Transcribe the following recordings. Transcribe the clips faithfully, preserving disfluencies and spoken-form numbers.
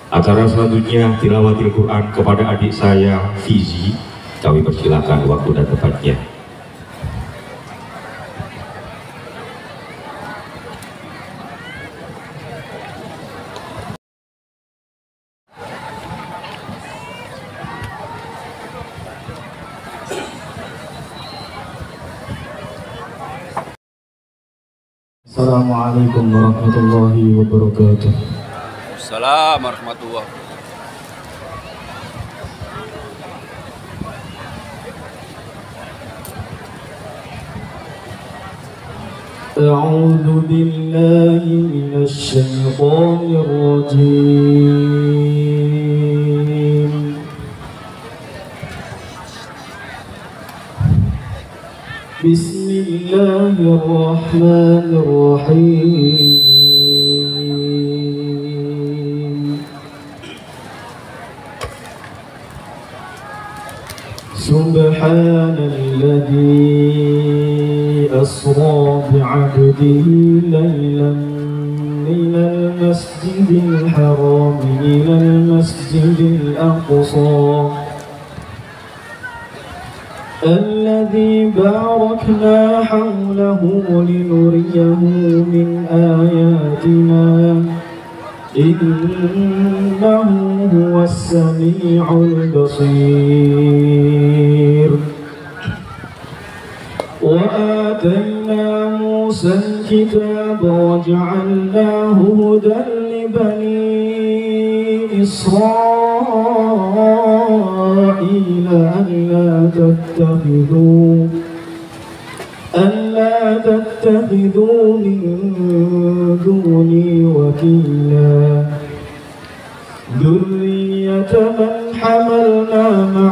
Acara selanjutnya tilawatil Quran kepada adik saya Fizi. Kami persilakan waktu dan tempatnya. Assalamualaikum warahmatullahi wabarakatuh. Assalamualaikum warahmatullahi wabarakatuh. A'udzu billahi minasy syaithanir rajim. Bismillahirrahmanirrahim. Subhanalladzi asra bi'abdihi laylan minal masjidil haram ilal masjidil aqsa الذي باركنا حوله لنريه من آياتنا إنه هو السميع البصير. وآتينا موسى الكتاب وجعلناه هدى لبني إسرائيل ألا تتخذوا ألا تتخذوا من دوني وكيلا ذرية من حملنا مع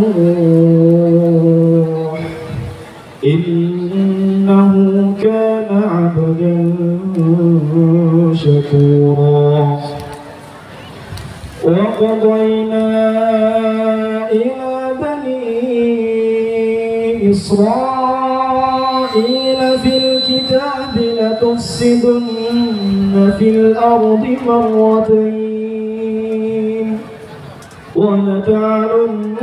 نوح إنه كان عبدا شكورا. وقضينا إلى بني إسرائيل في الكتاب لتفسدن في الأرض مرتين ولتعلن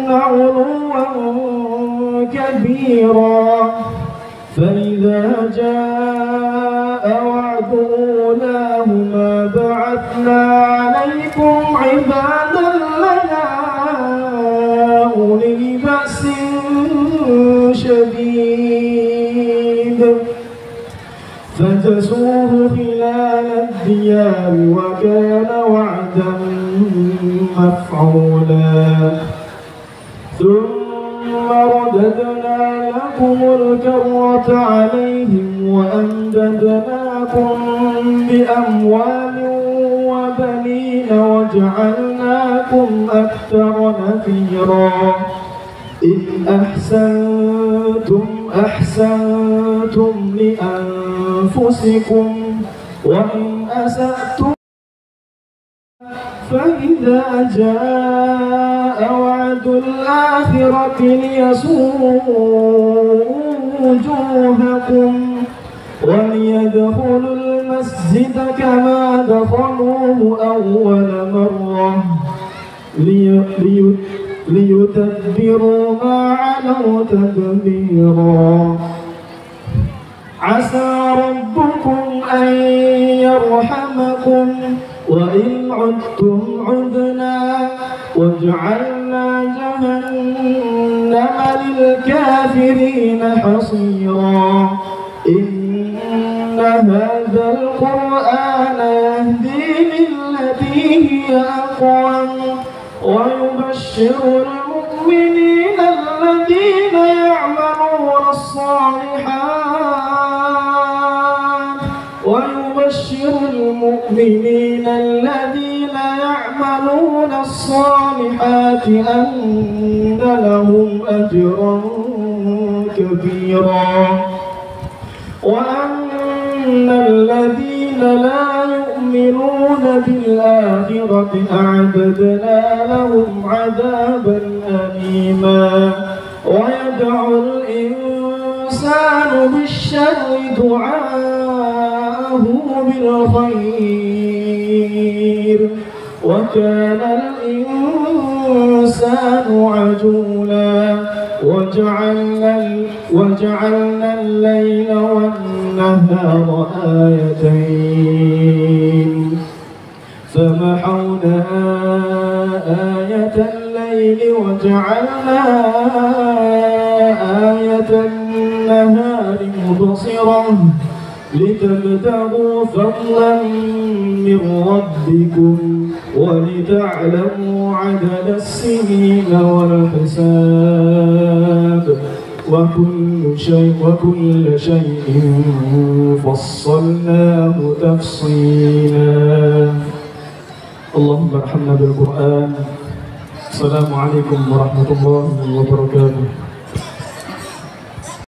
علوا كبيرا. فإذا جاء وعد أولاهما بعثنا عليكم عبادا لنا أولي بأس شديد فجاسوه خلال الديار وكان وعدا مفعولا. ثم رددنا لكم الكرة عليهم وأمددناكم بأموال وبنين وجعلناكم أكثر نفيرا. إذ أحسنتم أحسنتم لأنفسكم وإن أسأتم فإذا جاء وعد الآخرة ليسوءوا وجوهكم وليدخلوا المسجد كما دخلوه أول مرة ليتبروا ما علوا تدبيرا. عسى ربكم أن يرحمكم وإن عدتم عدنا وجعلنا جهنم للكافرين حصيرا. إن هذا القرآن يهدي للتي هي أقوم ويبشر المؤمنين الذين يعملون الصالحات ويبشر المؤمنين الذين يعملون الصالحات أن لهم أجرا كبيرا. وأن الذين لا يؤمنون بالآخرة أعتدنا لهم عذابا أليما. ويدعو الإنسان بالشر دعاءه بالخير وكان الإنسان عجولا وجعلنا, وجعلنا الليل والنهار آيتين فمحونا آية الليل وجعلنا آية النهار مبصرة لتبتغوا فضلا من ربكم ولتعلموا عدد السنين والحساب وكل شيء, وكل شيء فصلناه تفصيلا. اللهم ارحمنا بالقرآن. السلام عليكم ورحمة الله وبركاته.